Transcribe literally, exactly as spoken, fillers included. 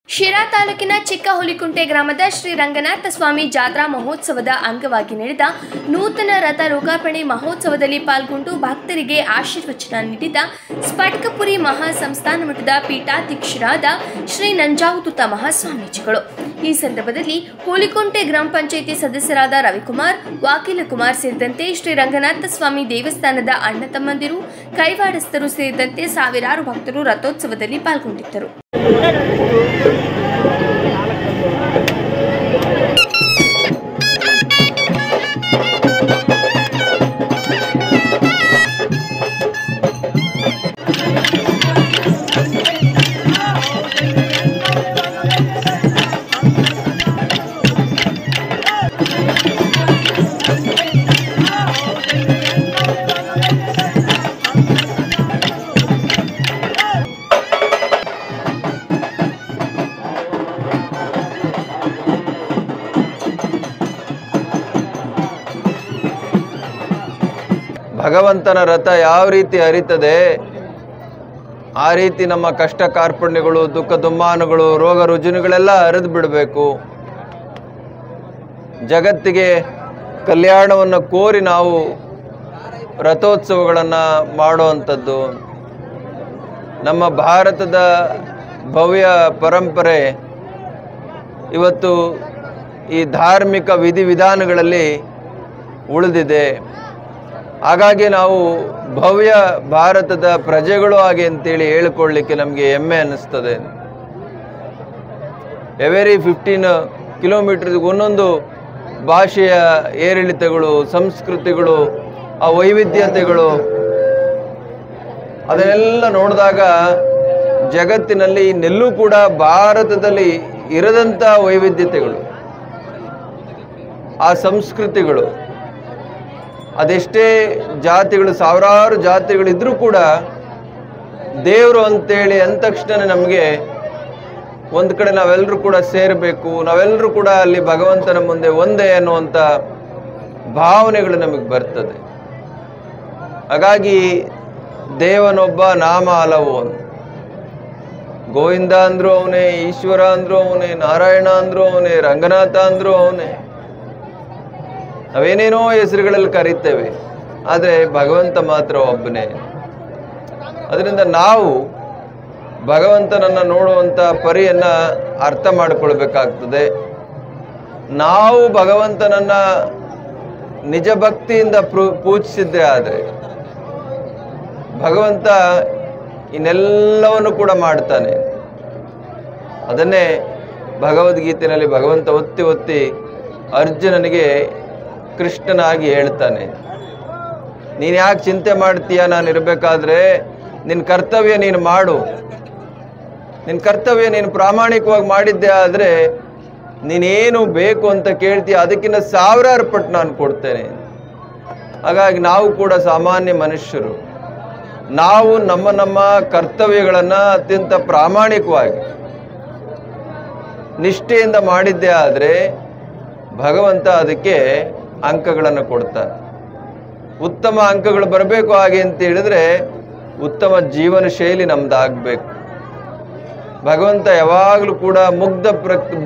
ಶಿರಾ ತಾಲೂಕಿನ ಚಿಕ್ಕಹುಲಿಕುಂಟೆ ಗ್ರಾಮದ ಶ್ರೀ ರಂಗನಾಥ ಸ್ವಾಮಿ ಜಾತ್ರಾ ಮಹೋತ್ಸವದ ಅಂಗವಾಗಿ ನಡೆದ ನೂತನ ರಥ ಲೋಕಾರ್ಪಣೆ ಮಹೋತ್ಸವದಲ್ಲಿ ಪಾಲ್ಗೊಂಡು ಭಕ್ತರಿಗೆ ಆಶೀರ್ವಚನ ನೀಡಿದ ಸ್ಫಟಿಕಪುರಿ ಮಹಾ ಸಂಸ್ಥಾನ ಮಠದ ಪೀಠಾಧ್ಯಕ್ಷರಾದ ಶ್ರೀ ನಂಜಾವತೂತ ಮಹಾಸ್ವಾಮೀಜಿಗಳು. ಈ ಸಂದರ್ಭದಲ್ಲಿ ಹುಲಿಕುಂಟೆ ಗ್ರಾಮ ಪಂಚಾಯಿತಿ ಸದಸ್ಯರಾದ ರವಿಕುಮಾರ್, ವಾಕೀಲ ಕುಮಾರ್ ಸೇರಿದಂತೆ ಶ್ರೀ ರಂಗನಾಥ ಸ್ವಾಮಿ ದೇವಸ್ಥಾನದ ಅಣ್ಣ ತಮ್ಮಂದಿರು, ಕೈವಾಡಸ್ಥರು ಸೇರಿದಂತೆ ಸಾವಿರಾರು ಭಕ್ತರು ರಥೋತ್ಸವದಲ್ಲಿ ಪಾಲ್ಗೊಂಡಿದ್ದರು. ಭಗವಂತನ ರಥ ಯಾವ ರೀತಿ ಹರಿತದೆ ಆ ರೀತಿ ನಮ್ಮ ಕಷ್ಟ ಕಾರ್ಪಣ್ಯಗಳು, ದುಃಖ ದುಮ್ಮಾನಗಳು, ರೋಗ ರುಜಿನಗಳೆಲ್ಲ ಹರಿದು ಬಿಡಬೇಕು. ಜಗತ್ತಿಗೆ ಕಲ್ಯಾಣವನ್ನು ಕೋರಿ ನಾವು ರಥೋತ್ಸವಗಳನ್ನು ಮಾಡುವಂಥದ್ದು ನಮ್ಮ ಭಾರತದ ಭವ್ಯ ಪರಂಪರೆ. ಇವತ್ತು ಈ ಧಾರ್ಮಿಕ ವಿಧಿವಿಧಾನಗಳಲ್ಲಿ ಉಳಿದಿದೆ. ಹಾಗಾಗಿ ನಾವು ಭವ್ಯ ಭಾರತದ ಪ್ರಜೆಗಳು ಹಾಗೆ ಅಂತೇಳಿ ಹೇಳಿಕೊಳ್ಳಲಿಕ್ಕೆ ನಮಗೆ ಹೆಮ್ಮೆ ಅನ್ನಿಸ್ತದೆ. ಎವೆರಿ ಫಿಫ್ಟೀನ್ ಕಿಲೋಮೀಟರ್ಗೆ ಒಂದೊಂದು ಭಾಷೆಯ ಏರಿಳಿತಗಳು, ಸಂಸ್ಕೃತಿಗಳು, ಆ ವೈವಿಧ್ಯತೆಗಳು ಅದನ್ನೆಲ್ಲ ನೋಡಿದಾಗ ಜಗತ್ತಿನಲ್ಲಿ ಇನ್ನೆಲ್ಲೂ ಕೂಡ ಭಾರತದಲ್ಲಿ ಇರದಂಥ ವೈವಿಧ್ಯತೆಗಳು, ಆ ಸಂಸ್ಕೃತಿಗಳು, ಅದೆಷ್ಟೇ ಜಾತಿಗಳು, ಸಾವಿರಾರು ಜಾತಿಗಳಿದ್ರೂ ಕೂಡ ದೇವರು ಅಂತೇಳಿ ಅಂದ ತಕ್ಷಣ ನಮಗೆ ಒಂದು ಕಡೆ ನಾವೆಲ್ಲರೂ ಕೂಡ ಸೇರಬೇಕು, ನಾವೆಲ್ಲರೂ ಕೂಡ ಅಲ್ಲಿ ಭಗವಂತನ ಮುಂದೆ ಒಂದೇ ಅನ್ನುವಂಥ ಭಾವನೆಗಳು ನಮಗೆ ಬರ್ತದೆ. ಹಾಗಾಗಿ ದೇವನೊಬ್ಬ, ನಾಮ ಹಲವು. ಗೋವಿಂದ ಅಂದರೂ ಅವನೇ, ಈಶ್ವರ ಅಂದರೂ ಅವನೇ, ನಾರಾಯಣ ಅಂದರೂ ಅವನೇ, ರಂಗನಾಥ ಅಂದರೂ ಅವನೇ. ನಾವೇನೇನೋ ಹೆಸರುಗಳಲ್ಲಿ ಕರೀತೇವೆ, ಆದರೆ ಭಗವಂತ ಮಾತ್ರ ಒಬ್ಬನೇ. ಅದರಿಂದ ನಾವು ಭಗವಂತನನ್ನು ನೋಡುವಂಥ ಪರಿಯನ್ನು ಅರ್ಥ ಮಾಡಿಕೊಳ್ಬೇಕಾಗ್ತದೆ. ನಾವು ಭಗವಂತನನ್ನು ನಿಜ ಭಕ್ತಿಯಿಂದ ಪೂಜಿಸಿದ್ದೇ ಆದರೆ ಭಗವಂತ ಇನ್ನೆಲ್ಲವನ್ನು ಕೂಡ ಮಾಡ್ತಾನೆ. ಅದನ್ನೇ ಭಗವದ್ಗೀತೆಯಲ್ಲಿ ಭಗವಂತ ಒತ್ತಿ ಒತ್ತಿ ಅರ್ಜುನನಿಗೆ ಕೃಷ್ಣನಾಗಿ ಹೇಳ್ತಾನೆ, ನೀನು ಯಾಕೆ ಚಿಂತೆ ಮಾಡ್ತೀಯ? ನಾನು ಇರಬೇಕಾದ್ರೆ ನಿನ್ನ ಕರ್ತವ್ಯ ನೀನು ಮಾಡು. ನಿನ್ನ ಕರ್ತವ್ಯ ನೀನು ಪ್ರಾಮಾಣಿಕವಾಗಿ ಮಾಡಿದ್ದೆ ಆದರೆ ನೀನೇನು ಬೇಕು ಅಂತ ಕೇಳ್ತೀಯ, ಅದಕ್ಕಿಂತ ಸಾವಿರಾರು ಪಟ್ಟು ನಾನು ಕೊಡ್ತೇನೆ. ಹಾಗಾಗಿ ನಾವು ಕೂಡ ಸಾಮಾನ್ಯ ಮನುಷ್ಯರು. ನಾವು ನಮ್ಮ ನಮ್ಮ ಕರ್ತವ್ಯಗಳನ್ನು ಅತ್ಯಂತ ಪ್ರಾಮಾಣಿಕವಾಗಿ ನಿಷ್ಠೆಯಿಂದ ಮಾಡಿದ್ದೇ ಆದರೆ ಭಗವಂತ ಅದಕ್ಕೆ ಅಂಕಗಳನ್ನು ಕೊಡ್ತಾನೆ. ಉತ್ತಮ ಅಂಕಗಳು ಬರಬೇಕು ಹಾಗೆ ಅಂತ ಹೇಳಿದ್ರೆ ಉತ್ತಮ ಜೀವನ ಶೈಲಿ ನಮ್ದಾಗಬೇಕು. ಭಗವಂತ ಯಾವಾಗಲೂ ಕೂಡ ಮುಗ್ಧ ಪ್ರ